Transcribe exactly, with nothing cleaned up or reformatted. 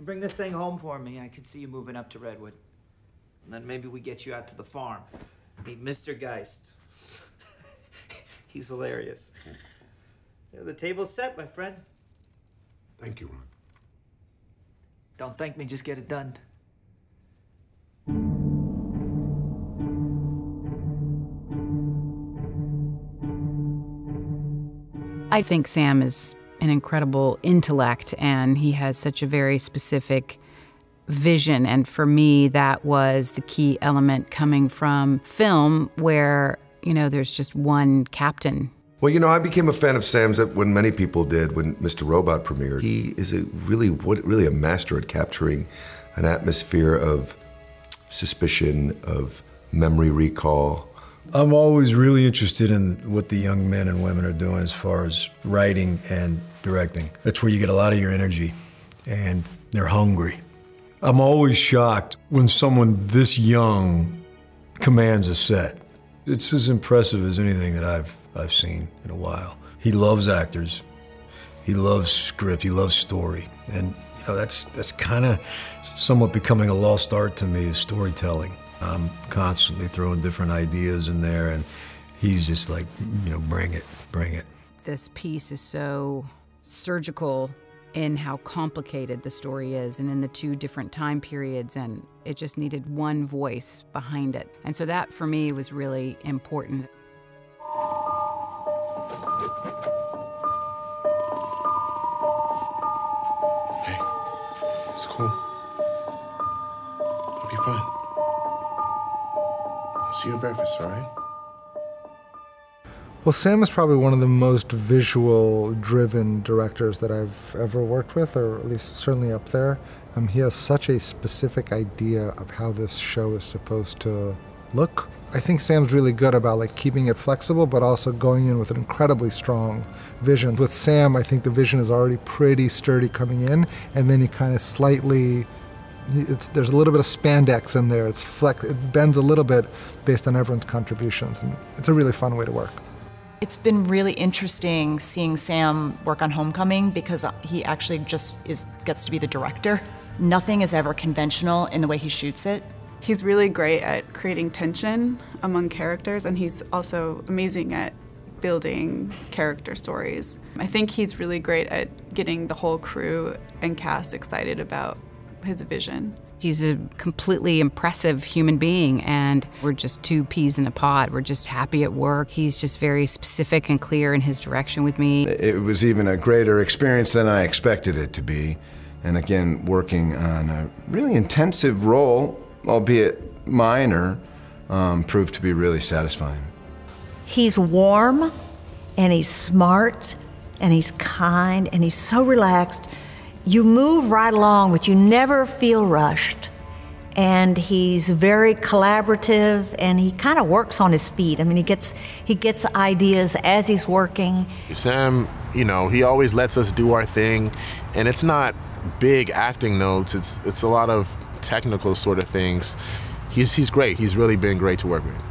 bring this thing home for me, I could see you moving up to Redwood. And then maybe we get you out to the farm. Meet Mister Geist. He's hilarious. Yeah, the table's set, my friend. Thank you, Ron. Don't thank me, just get it done. I think Sam is an incredible intellect, and he has such a very specific vision. And for me, that was the key element coming from film where, you know, there's just one captain. Well, you know, I became a fan of Sam's when many people did when Mister Robot premiered. He is a really, really a master at capturing an atmosphere of suspicion, of memory recall. I'm always really interested in what the young men and women are doing as far as writing and directing. That's where you get a lot of your energy, and they're hungry. I'm always shocked when someone this young commands a set. It's as impressive as anything that I've, I've seen in a while. He loves actors. He loves script. He loves story. And you know, that's, that's kind of somewhat becoming a lost art to me, is storytelling. I'm constantly throwing different ideas in there, and he's just like, you know, bring it, bring it. This piece is so surgical in how complicated the story is and in the two different time periods, and it just needed one voice behind it. And so that, for me, was really important. Hey, it's cool. It'll be fine. I'll see you at breakfast, all right? Well, Sam is probably one of the most visual-driven directors that I've ever worked with, or at least certainly up there. Um, he has such a specific idea of how this show is supposed to look. I think Sam's really good about like keeping it flexible, but also going in with an incredibly strong vision. With Sam, I think the vision is already pretty sturdy coming in, and then he kind of slightly, it's, there's a little bit of spandex in there. It's flex, it bends a little bit based on everyone's contributions, and it's a really fun way to work. It's been really interesting seeing Sam work on Homecoming because he actually just is, gets to be the director. Nothing is ever conventional in the way he shoots it. He's really great at creating tension among characters, and he's also amazing at building character stories. I think he's really great at getting the whole crew and cast excited about his vision. He's a completely impressive human being, and we're just two peas in a pod. We're just happy at work. He's just very specific and clear in his direction with me. It was even a greater experience than I expected it to be. And again, working on a really intensive role, albeit minor, um, proved to be really satisfying. He's warm, and he's smart, and he's kind, and he's so relaxed. You move right along, but you never feel rushed. And he's very collaborative, and he kind of works on his feet. I mean, he gets he gets ideas as he's working. Sam, you know, he always lets us do our thing, and it's not big acting notes. It's it's a lot of technical sort of things. He's he's great. He's really been great to work with.